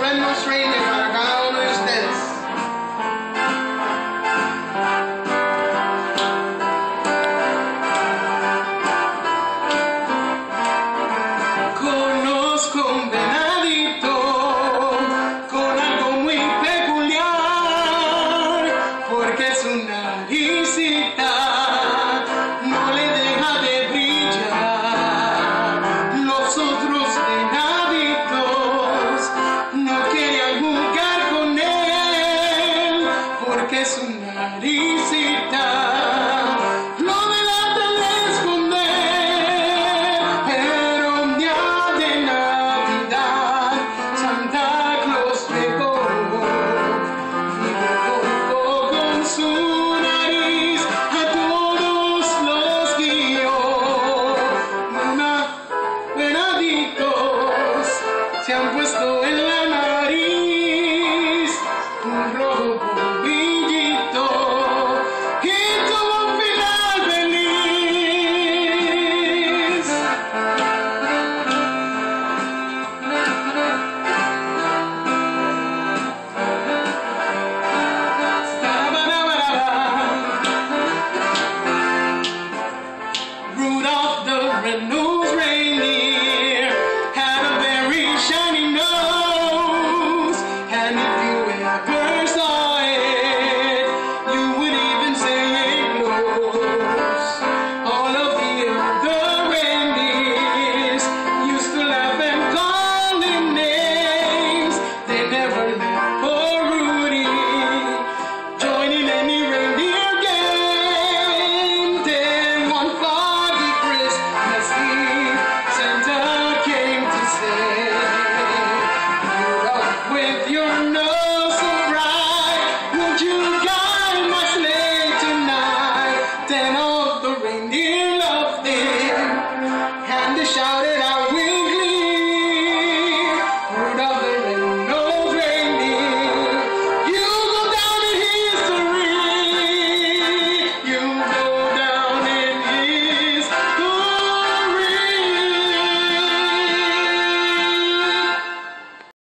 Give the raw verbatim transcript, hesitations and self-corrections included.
Red-Nosed Reindeer para cada uno de ustedes. Conozco un venadito con algo muy peculiar, porque su naricita no le deja de brillar. Los otros venaditos no querían jugar con él, porque su naricita lo delata de esconder. Pero un día de Navidad Santa Claus llegó y tocó con su nariz a todos los guió. Una venaditos se han puesto en la